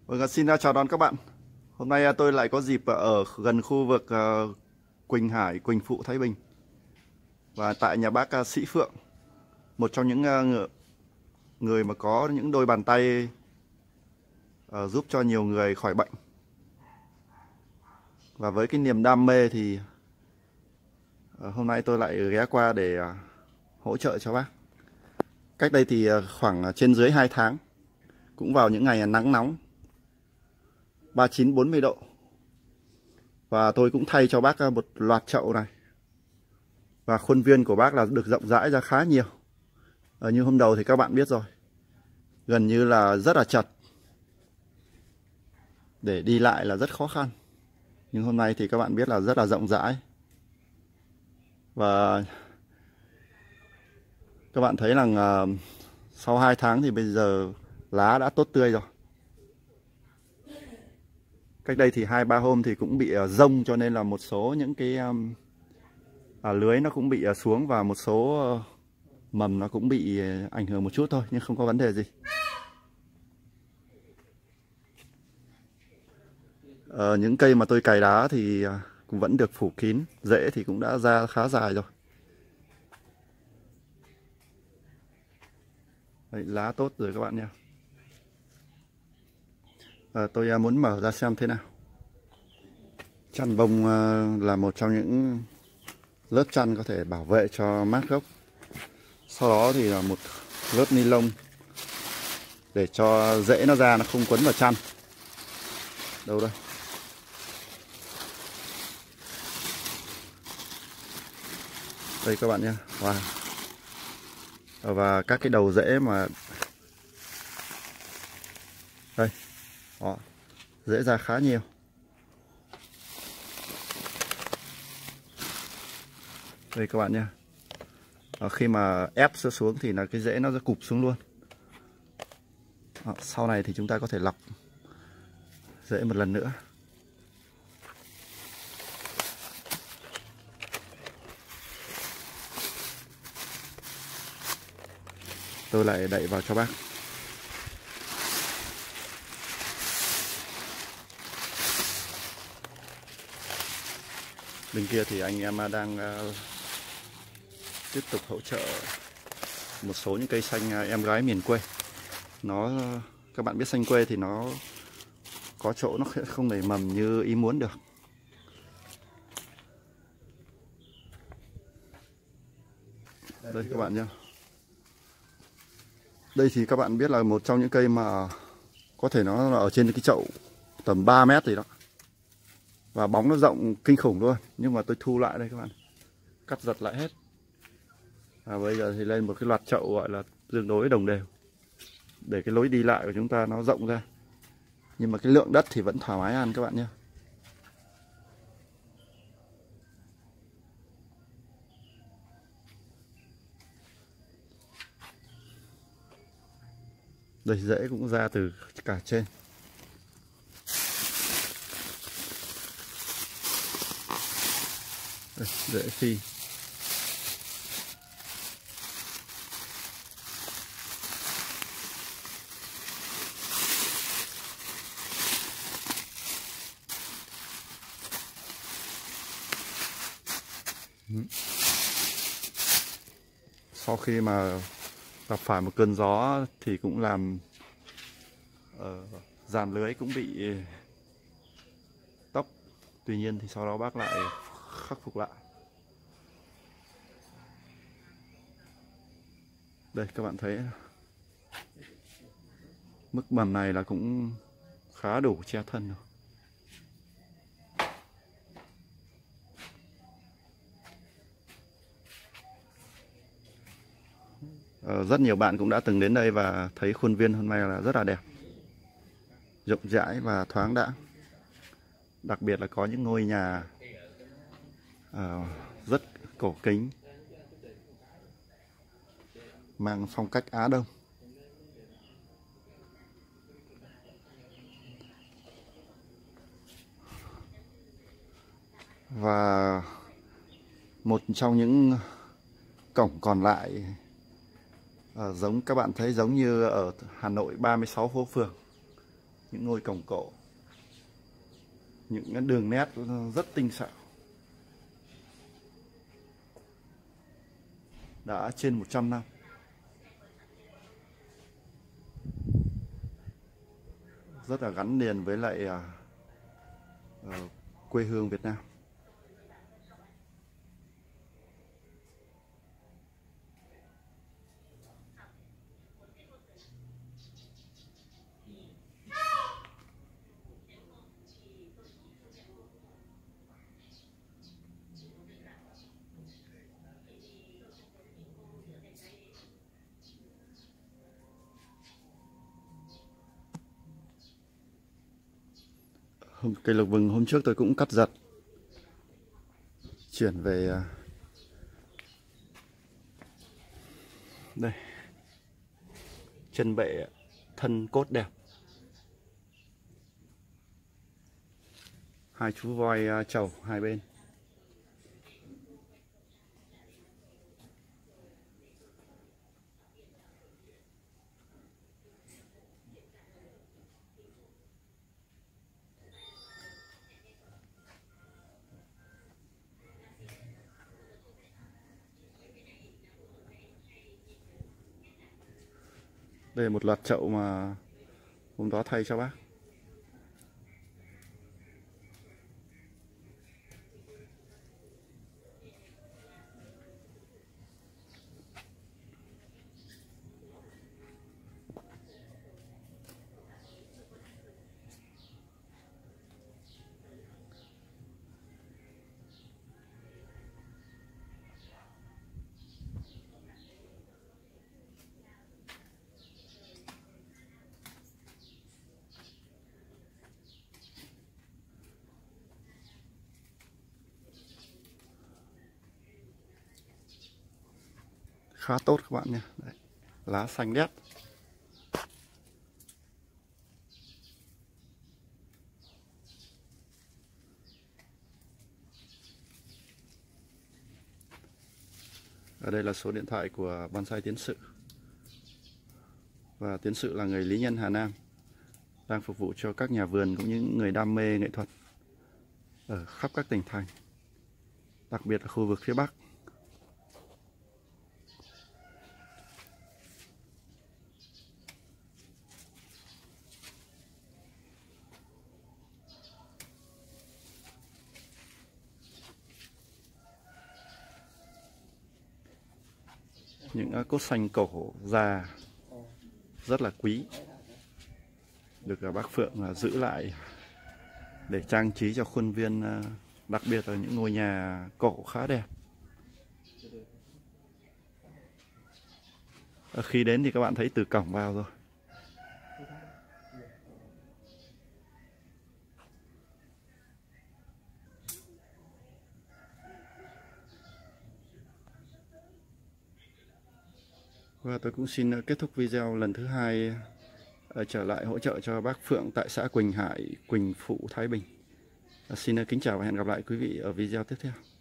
Vâng, xin chào đón các bạn. Hôm nay tôi lại có dịp ở gần khu vực Quỳnh Hải, Quỳnh Phụ, Thái Bình. Và tại nhà bác Sĩ Phượng, một trong những người mà có những đôi bàn tay giúp cho nhiều người khỏi bệnh. Và với cái niềm đam mê thì hôm nay tôi lại ghé qua để hỗ trợ cho bác. Cách đây thì khoảng trên dưới 2 tháng, cũng vào những ngày nắng nóng 39-40 độ. Và tôi cũng thay cho bác một loạt chậu này. Và khuôn viên của bác là được rộng rãi ra khá nhiều. Như hôm đầu thì các bạn biết rồi, gần như là rất là chật, để đi lại là rất khó khăn. Nhưng hôm nay thì các bạn biết là rất là rộng rãi. Và các bạn thấy rằng sau 2 tháng thì bây giờ lá đã tốt tươi rồi. Cách đây thì 2-3 hôm thì cũng bị rông, cho nên là một số những cái lưới nó cũng bị xuống, và một số mầm nó cũng bị ảnh hưởng một chút thôi, nhưng không có vấn đề gì. Những cây mà tôi cày đá thì cũng vẫn được phủ kín, rễ thì cũng đã ra khá dài rồi. Đấy, lá tốt rồi các bạn nha. Tôi muốn mở ra xem thế nào. Chăn bông là một trong những lớp chăn có thể bảo vệ cho mát gốc. Sau đó thì là một lớp ni lông để cho rễ nó ra, nó không quấn vào chăn. Đâu đây? Đây các bạn nhé. Wow. Và các cái đầu rễ mà đây, đó, rễ ra khá nhiều. Đây các bạn nhé. Khi mà ép xuống thì là cái rễ nó sẽ cụp xuống luôn. Sau này thì chúng ta có thể lọc rễ một lần nữa. Tôi lại đậy vào cho bác. Bên kia thì anh em đang tiếp tục hỗ trợ một số những cây xanh em gái miền quê. Các bạn biết xanh quê thì nó có chỗ nó không nảy mầm như ý muốn được. Đây các bạn nhé. Đây thì các bạn biết là một trong những cây mà có thể nó là ở trên cái chậu tầm 3 mét gì đó. Và bóng nó rộng kinh khủng luôn. Nhưng mà tôi thu lại đây các bạn. Cắt giật lại hết. Và bây giờ thì lên một cái loạt chậu gọi là tương đối đồng đều, để cái lối đi lại của chúng ta nó rộng ra. Nhưng mà cái lượng đất thì vẫn thoải mái ăn các bạn nhé. Đây, rễ cũng ra từ cả trên. Đây, rễ phi. Sau khi mà gặp phải một cơn gió thì cũng làm dàn lưới cũng bị tốc. Tuy nhiên thì sau đó bác lại khắc phục lại. Đây các bạn thấy mức mầm này là cũng khá đủ che thân rồi. Rất nhiều bạn cũng đã từng đến đây và thấy khuôn viên hôm nay là rất là đẹp, rộng rãi và thoáng đãng. Đặc biệt là có những ngôi nhà rất cổ kính, mang phong cách Á Đông. Và một trong những cổng còn lại giống các bạn thấy giống như ở Hà Nội 36 phố phường. những ngôi cổng cổ, những cái đường nét rất tinh xảo. Đã trên 100 năm. Rất là gắn liền với lại quê hương Việt Nam. Cây lộc vừng hôm trước tôi cũng cắt giật, chuyển về đây, chân bệ thân cốt đẹp, hai chú voi trầu hai bên. Đây là một loạt chậu mà hôm đó thay cho bác. Khá tốt các bạn nhé. Đấy, lá xanh đét. Ở đây là số điện thoại của bonsai Tiến Sự. Và Tiến Sự là người lý nhân Hà Nam, đang phục vụ cho các nhà vườn cũng như những người đam mê nghệ thuật ở khắp các tỉnh thành, đặc biệt là khu vực phía Bắc. Những cốt xanh cổ già rất là quý, được bác Phượng giữ lại để trang trí cho khuôn viên, đặc biệt là những ngôi nhà cổ khá đẹp. Khi đến thì các bạn thấy từ cổng vào rồi. Và tôi cũng xin kết thúc video lần thứ hai trở lại hỗ trợ cho bác Phượng tại xã Quỳnh Hải, Quỳnh Phụ, Thái Bình. Xin kính chào và hẹn gặp lại quý vị ở video tiếp theo.